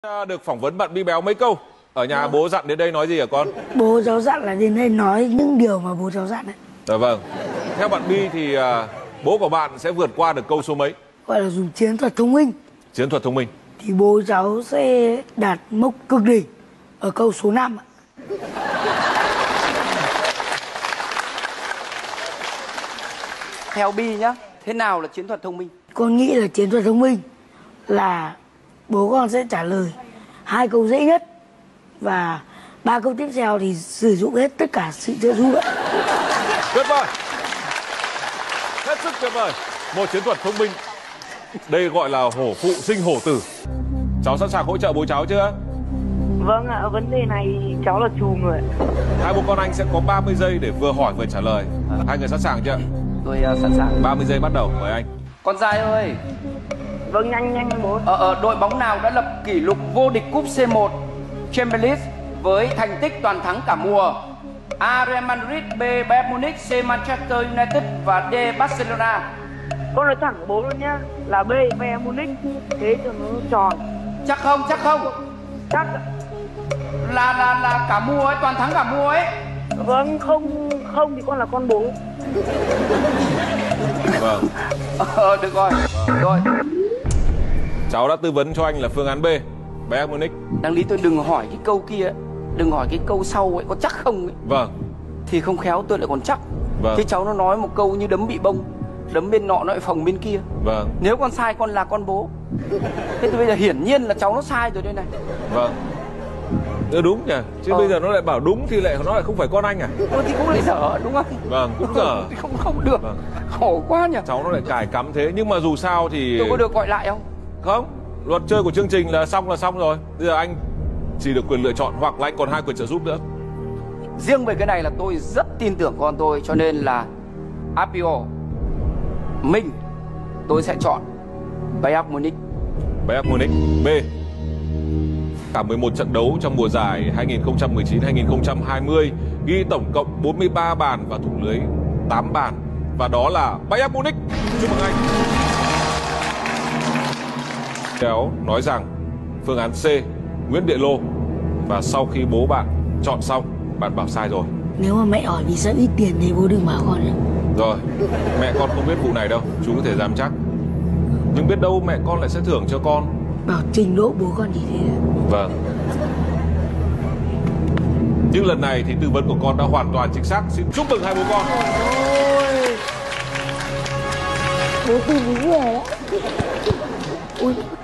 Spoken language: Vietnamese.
Được phỏng vấn bạn Bi Béo mấy câu. Ở nhà bố dặn đến đây nói gì hả con? Bố cháu dặn là đến đây nói những điều mà bố cháu dặn đấy. Dạ vâng. Theo bạn Bi thì bố của bạn sẽ vượt qua được câu số mấy? Gọi là dùng chiến thuật thông minh. Chiến thuật thông minh. Thì bố cháu sẽ đạt mốc cực đỉnh ở câu số 5 ạ. Theo Bi nhá, thế nào là chiến thuật thông minh? Con nghĩ là chiến thuật thông minh là bố con sẽ trả lời 2 câu dễ nhất và 3 câu tiếp theo thì sử dụng hết tất cả sự trợ giúp ạ. Tuyệt vời. Hết sức tuyệt vời. Một chiến thuật thông minh. Đây gọi là hổ phụ sinh hổ tử. Cháu sẵn sàng hỗ trợ bố cháu chưa? Vâng ạ, vấn đề này cháu là chùm rồi. Hai bố con anh sẽ có 30 giây để vừa hỏi vừa trả lời. Hai người sẵn sàng chưa? Tôi sẵn sàng. 30 giây bắt đầu, mời anh. Con trai ơi. Vâng, nhanh bố. Đội bóng nào đã lập kỷ lục vô địch cúp C1 Champions League với thành tích toàn thắng cả mùa? A. Real Madrid, B. Bayern Munich, C. Manchester United và D. Barcelona. Con nói thẳng bố luôn nhá, là B, Bayern Munich. Thế cho nó tròn. Chắc không? Chắc không? Chắc. Là cả mùa ấy, toàn thắng cả mùa ấy. Vâng, không thì con là con bố. Vâng. Được rồi. Rồi. Cháu đã tư vấn cho anh là phương án B, Bayern Munich. Đáng lý tôi đừng hỏi cái câu kia ấy. Đừng hỏi cái câu sau ấy, có chắc không ấy. Vâng. Thì không khéo tôi lại còn chắc. Vâng. Thế cháu nó nói một câu như đấm bị bông, đấm bên nọ nó lại phòng bên kia. Vâng. Nếu con sai con là con bố. Thế thì bây giờ hiển nhiên là cháu nó sai rồi đây này. Vâng. Đúng nhỉ. Chứ bây giờ nó lại bảo đúng thì nó lại không phải con anh à? Thì cũng lại dở đúng không? Vâng, cũng dở. Không được. Vâng. Khổ quá nhỉ. Cháu nó lại cài cắm thế. Nhưng mà dù sao thì... Tôi có được gọi lại không? Không. Luật chơi của chương trình là xong rồi. Bây giờ anh chỉ được quyền lựa chọn hoặc là anh còn 2 quyền trợ giúp nữa. Riêng về cái này là tôi rất tin tưởng con tôi. Cho nên là Apio tôi sẽ chọn Bayern Munich. Bayern Munich. B. Cả 11 trận đấu trong mùa giải 2019-2020 ghi tổng cộng 43 bàn và thủng lưới 8 bàn. Và đó là Bayern Munich. Chúc mừng anh. Kéo nói rằng phương án C, Nguyễn Địa Lô. Và sau khi bố bạn chọn xong, bạn bảo sai rồi. Nếu mà mẹ hỏi vì sao ít tiền thì bố đừng bảo con nữa. Rồi, mẹ con không biết vụ này đâu, chú có thể dám chắc. Nhưng biết đâu mẹ con lại sẽ thưởng cho con. Bảo trình độ bố con chỉ thế. Vâng. Nhưng lần này thì tư vấn của con đã hoàn toàn chính xác. Xin chúc mừng hai bố con. Ôi, bố tư đúng rồi đấy. Ui.